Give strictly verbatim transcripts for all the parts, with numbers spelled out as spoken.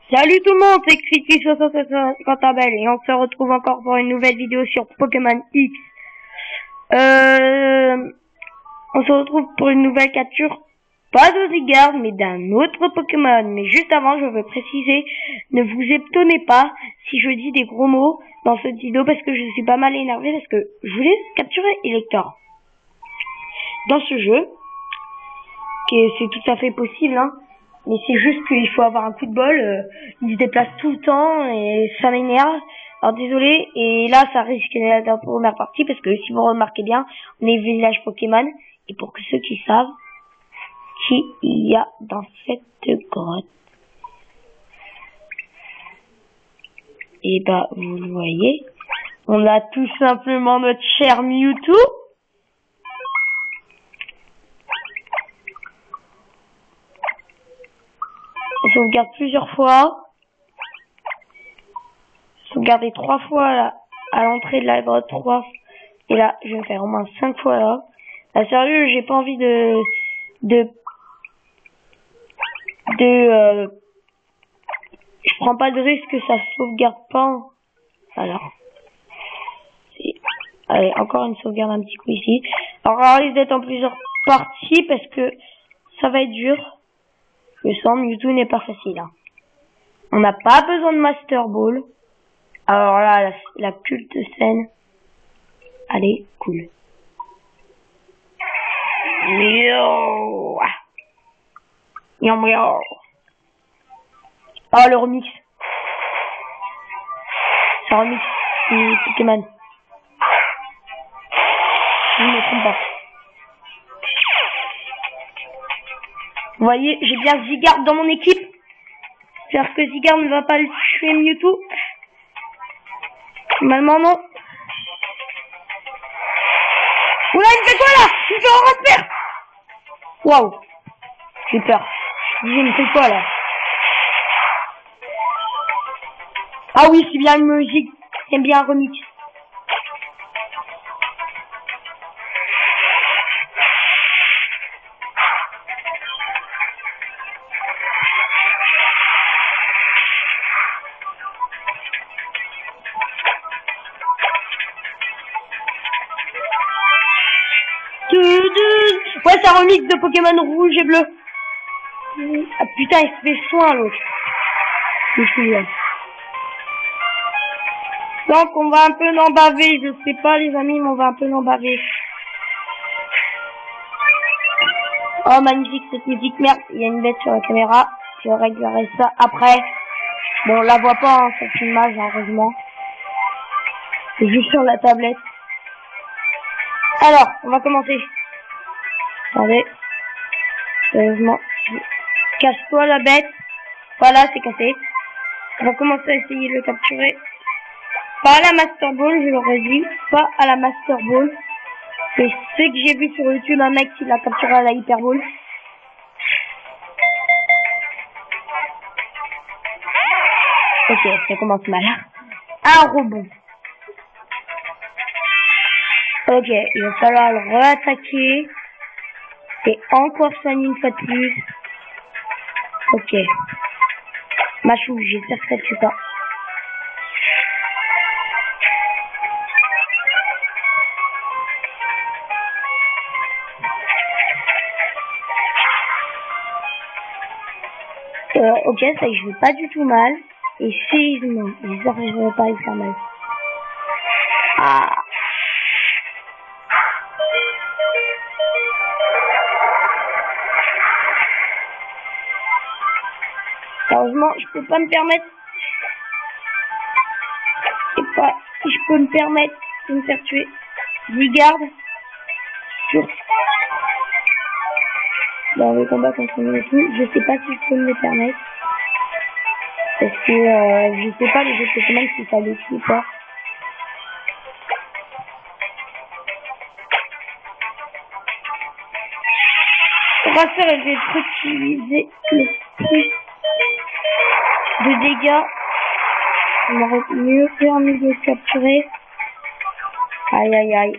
Salut tout le monde, c'est Crispy soixante cinquante et on se retrouve encore pour une nouvelle vidéo sur Pokémon X. Euh, on se retrouve pour une nouvelle capture, pas de Zygarde, mais d'un autre Pokémon. Mais juste avant, je veux préciser, ne vous étonnez pas si je dis des gros mots dans cette vidéo parce que je suis pas mal énervé parce que je voulais capturer Elector. Dans ce jeu, que c'est tout à fait possible, hein. Mais c'est juste qu'il faut avoir un coup de bol, euh, il se déplace tout le temps et ça m'énerve. Alors désolé, et là ça risque d'être la première partie parce que si vous remarquez bien, on est village Pokémon. Et pour que ceux qui savent, qui il y a dans cette grotte, et bah vous le voyez, on a tout simplement notre cher Mewtwo. On sauvegarde plusieurs fois. Sauvegarder trois fois là, à l'entrée de la grotte, trois. Et là, je vais faire au moins cinq fois là. Là, sérieux, j'ai pas envie de... De... De... Euh, je prends pas de risque que ça sauvegarde pas. Alors. Allez, encore une sauvegarde un petit coup ici. Alors, on risque d'être en plusieurs parties parce que ça va être dur. Le sang Mewtwo n'est pas facile. Hein. On n'a pas besoin de Master Ball. Alors là, la, la culte scène. Allez, cool. Yo. Yo, yo. Oh, le remix. C'est un remix du Pokémon. Je ne me trompe pas. Vous voyez, j'ai bien Zygarde dans mon équipe. J'espère que Zygarde ne va pas le tuer Mewtwo. Normalement, non. Oula, il me fait quoi là? Il me fait un repère. Waouh. J'ai peur. Je me fait quoi là? Ah oui, c'est bien une musique. J'aime bien un remix. Ouais, c'est un remix de Pokémon rouge et bleu. Ah putain, il se fait soin l'autre. Je me souviens. Donc on va un peu en baver, je sais pas les amis, mais on va un peu en baver. Oh magnifique cette musique, merde, il y a une bête sur la caméra. Je réglerai ça après. Bon, on la voit pas hein, cette image, heureusement. C'est juste sur la tablette. Alors, on va commencer. Attendez. Sérieusement. Casse-toi la bête. Voilà, c'est cassé. On va commencer à essayer de le capturer. Pas à la Master Ball, je l'aurais dit. Pas à la Master Ball. Je sais que j'ai vu sur YouTube un mec qui l'a capturé à la Hyper Ball. Ok, ça commence mal. Un rebond. Ok, il va falloir le re-attaquer. Et encore soigner une fois de plus. Ok. Machou, j'espère que ça tue pas. Euh, ok, ça y joue pas du tout mal. Et si non, j'espère que je ne vais pas y faire mal. Ah. Heureusement, je peux pas me permettre. Et pas si je peux me permettre de me faire tuer. Zygarde. Sur. Dans le combat contre Mewtwo, je sais pas si je peux me le permettre. Parce que euh, je sais pas les autres Pokémon si ça les tue ou pas. On va faire je vais utiliser le plus de dégâts. On aurait mieux permis de le capturer. Aïe aïe aïe.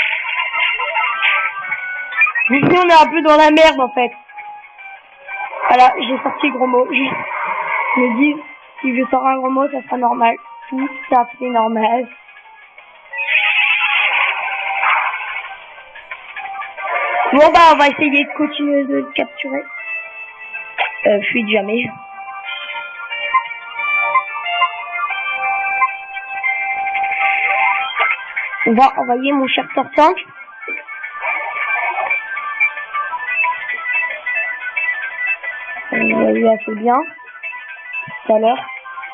Ici on est un peu dans la merde en fait. Voilà, j'ai sorti le gros mot. Je me dis, si je sors un gros mot, ça sera normal. Tout à fait normal. Bon bah on va essayer de continuer de le capturer. Euh, fuite jamais. On va envoyer mon cher sortant. On l'a eu assez bien tout à l'heure.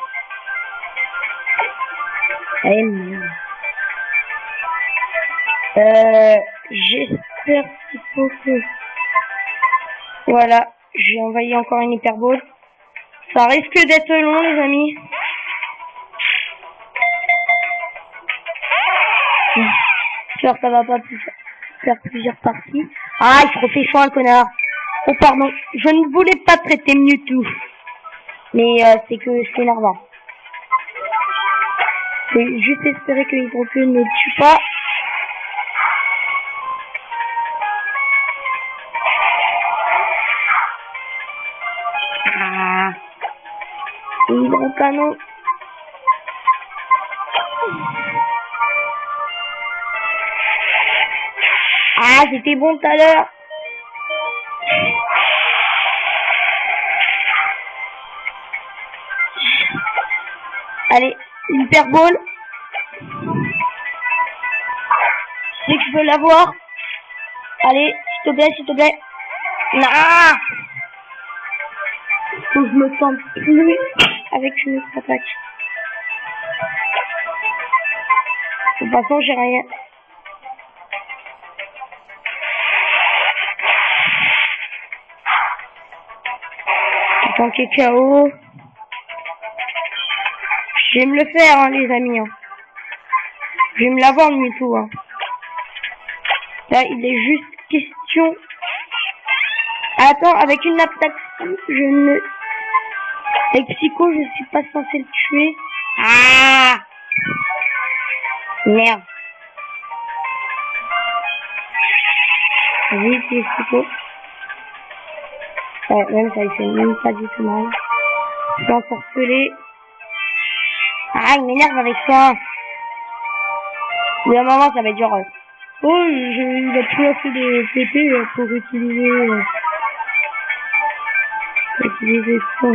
Euh, j'espère qu'il faut que... Voilà, j'ai envoyé encore une hyperbole. Ça risque d'être long, les amis. J'espère que ça va pas plus faire plusieurs parties. Ah, il se refait chaud, un connard. Oh, pardon. Je ne voulais pas traiter Mewtwo. Mais euh, c'est que c'est énervant. J'ai juste espéré que Hydropio ne tue pas. Ah. Hydrocanon. Ah, c'était bon tout à l'heure. Allez, l'hyperbole. Je sais que je veux l'avoir. Allez, s'il te plaît, s'il te plaît. Ah, faut que je me tente plus avec une autre attaque. De toute façon, j'ai rien. Tant qu'il est K O. Je vais me le faire, hein, les amis. Hein. Je vais me l'avoir, le Mewtwo. Hein. Là, il est juste question... Attends, avec une attaque, je ne... Avec Psycho, je suis pas censé le tuer. Ah! Merde. Oui, c'est Psycho. Ouais, même ça, il fait même pas du tout mal. Je vais ensorceler. Ah, il m'énerve avec ça. Mais à un moment, ça va être genre... Euh, oh, je, il a plus assez de P P euh, pour utiliser... Euh, pour utiliser ça.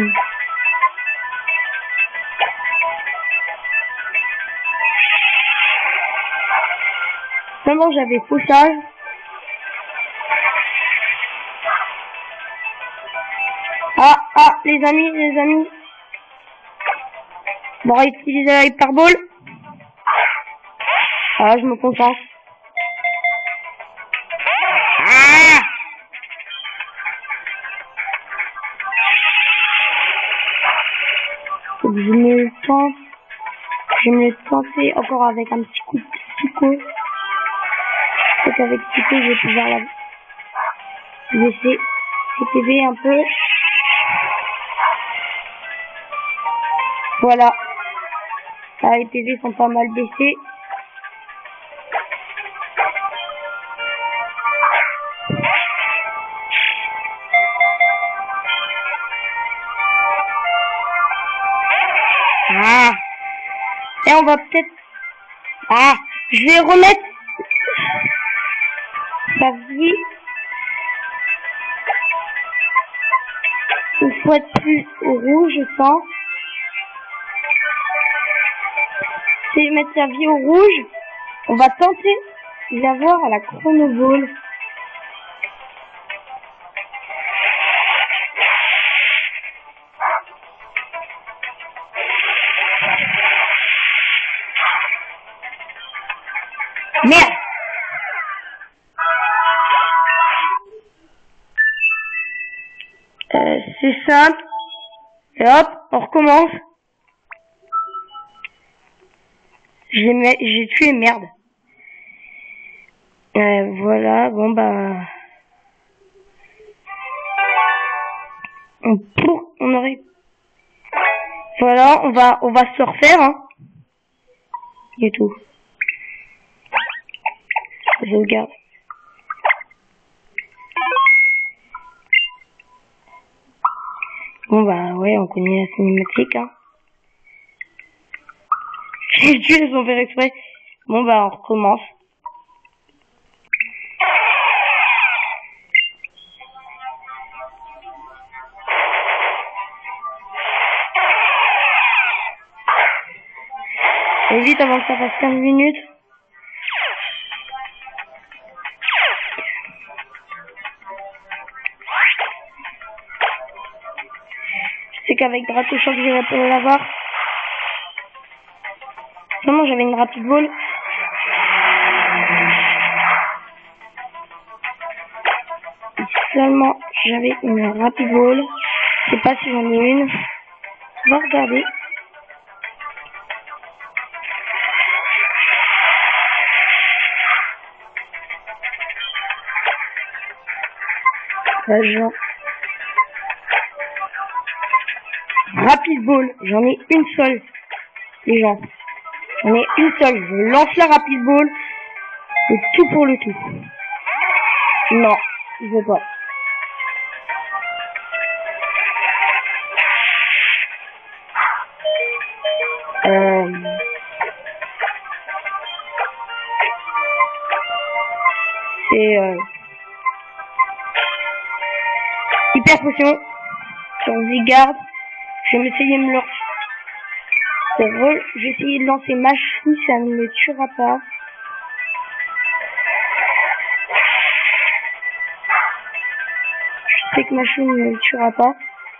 Vraiment, j'avais faussage. Ah, ah, les amis, les amis. On va utiliser la hyperbole. Ah, je me concentre. Ah! Faut que je me le tente. Je vais me le tenter encore avec un petit coup de Psycho. Peut-être qu'avec Psycho, je vais pouvoir la laisser C T V un peu. Voilà. Ah, les P V sont pas mal baissés. Ah. Et on va peut-être... Ah. Je vais remettre sa vie. Une fois de plus au rouge, je pense. Je vais mettre sa vie au rouge. On va tenter d'avoir à la chronoball. Merde! Euh, c'est simple. Et hop, on recommence. J'ai tué, merde. Euh, voilà, bon bah... On, pour, on aurait... Voilà, on va, on va se refaire, hein. Et tout. Je regarde. Bon bah ouais, on connaît la cinématique, hein. J'ai tué sans faire exprès. Bon bah on recommence. Et vite avant que ça fasse quinze minutes. Je sais qu'avec Dracochoc, je vais pas l'avoir. Seulement j'avais une rapide ball. Seulement j'avais une rapide ball. Je sais pas si j'en ai une. On va regarder. Genre. Rapid ball, j'en ai une seule, les gens. J'en ai une seule. Je lance la rapid ball. C'est tout pour le tout. Non, je veux pas. Euh... C'est euh... hyper potion sur Zygarde. Je vais essayer de me lancer. C'est vrai, je vais essayer de lancer Machine, ça ne me tuera pas. Je sais que Machine ne me tuera pas.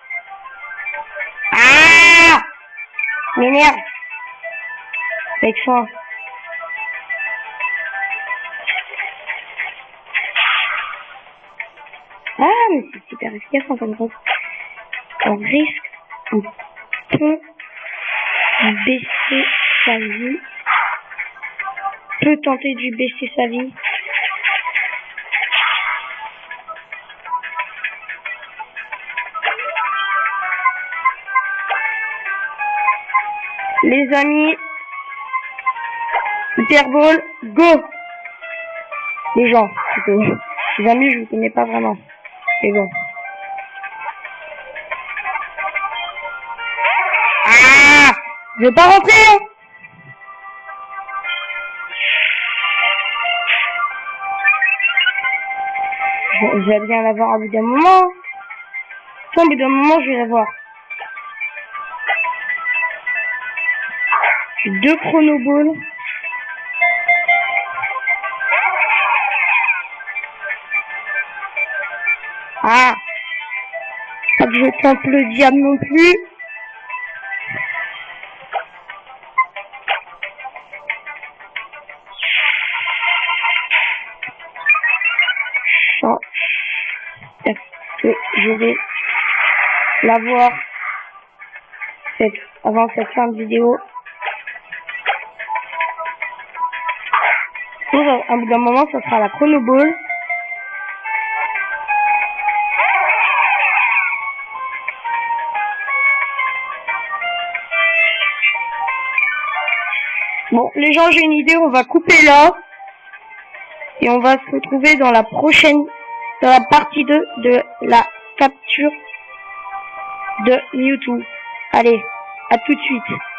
Ah! M'énerve. Avec ça. Ah, mais c'est super efficace en fin de compte. On risque un peu de baisser sa vie. Peut tenter de baisser sa vie. Les amis, Hyper Ball, go! Les gens, les amis, je vous connais pas vraiment. Mais bon. Ah! Je vais pas rentrer, hein! Je, je vais bien l'avoir au bout d'un moment. Au bout d'un moment, je vais l'avoir. J'ai deux chronoballs. Ah! Pas que je tente le diable non plus. Que je vais l'avoir cette, avant cette fin de vidéo. Pour un bout d'un moment, ça sera la chronoball. Bon, les gens, j'ai une idée, on va couper là. Et on va se retrouver dans la prochaine, dans la partie deux de la capture de Mewtwo. Allez, à tout de suite.